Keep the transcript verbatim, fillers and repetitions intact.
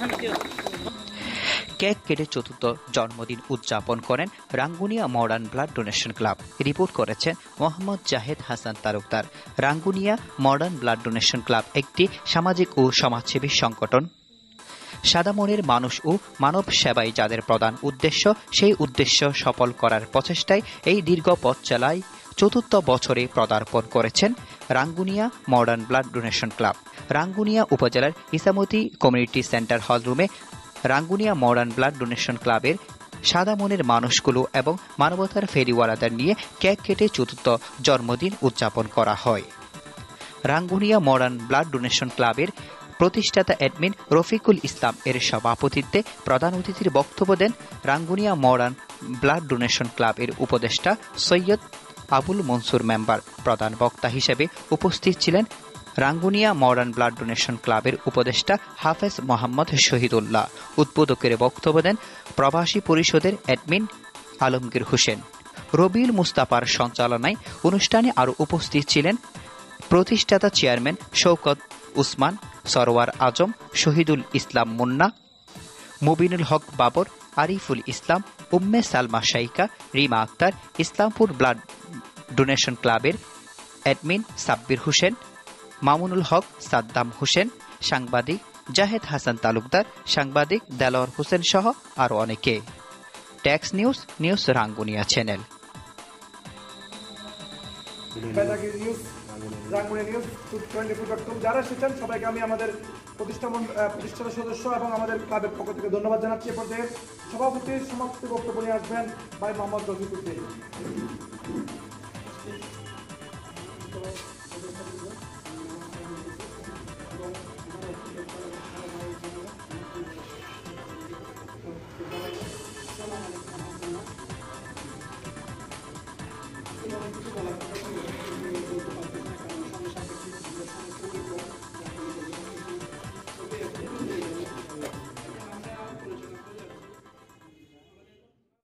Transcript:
Cake কেটে চতুর্থ জন্মদিন উদযাপন করেন Rangunia modern blood donation club. Report করেছেন Mohammad Jahed Hasan Talukdar. Rangunia modern blood donation club একটি সামাজিক ও সমাজসেবী সংগঠন। সাদা মনের মানুষ ও মানব সেবাই যাদের প্রধান উদ্দেশ্য, সেই উদ্দেশ্য সফল করার প্রচেষ্টায় এই দীর্ঘ পথ চালায় চতুর্থ বছরে পদার্পণ করেছেন Rangunia modern blood donation club. Rangunia উপজেলার ইসামতি কমিউনিটি সেন্টার হলরুমে রাঙ্গুনিয়া মডার্ন ব্লাড ডোনেশন ক্লাবের সাদা মনের মানুষগুলো এবং মানবতার ফেরিওয়ালাদের নিয়ে কেক কেটে চতুর্থ জন্মদিন উদযাপন করা হয়। রাঙ্গুনিয়া মডার্ন ব্লাড ডোনেশন ক্লাবের প্রতিষ্ঠাতা অ্যাডমিন রফিকুল ইসলাম এর সভাপতিত্বে প্রধান অতিথির বক্তব্য দেন রাঙ্গুনিয়া মডার্ন ব্লাড ডোনেশন ক্লাবের উপদেষ্টা সৈয়দ আবুল মনসুর মেম্বার। প্রধান বক্তা হিসেবে উপস্থিত ছিলেন রাঙ্গুনিয়া মডার্ন ব্লাড ডোনেশন ক্লাবের উপদেষ্টা হাফেজ মোহাম্মদ শহীদুল্লাহ। উদ্বোধকের বক্তব্য দেন প্রবাসী পরিষদের অ্যাডমিন আলমগীর হোসেন। রবিউল মুস্তাফার সঞ্চালনায় অনুষ্ঠানে আরও উপস্থিত ছিলেন প্রতিষ্ঠাতা chairman Shawkat Usman, Sarwar Azam, Shahidul Islam Munna, Mubinul Haque Babar, Ariful Islam, Umme Salma Shaika, Rima Akter, Islampur blood donation ক্লাবের অ্যাডমিন সাব্বির হোসেন, মামুনুল হক, সাদ্দাম হোসেন, সাংবাদিক জাহেদ হাসান তালুকদার, সাংবাদিক দেলোয়ার হোসেন সহ আরও অনেকে। Tax news, news Rangunia channel. যারা এসেছেন সবাইকে আমি আমাদের প্রতিষ্ঠান প্রতিষ্ঠাতা সদস্য এবং আমাদের ক্লাবের পক্ষ থেকে ধন্যবাদ জানাচ্ছি। এ পর্যায়ে সভাপতির সমাপ্তি বক্তব্য নিয়ে আসবেন ভাই মোহাম্মদ রফিকুদ্দিন। কিছু বলার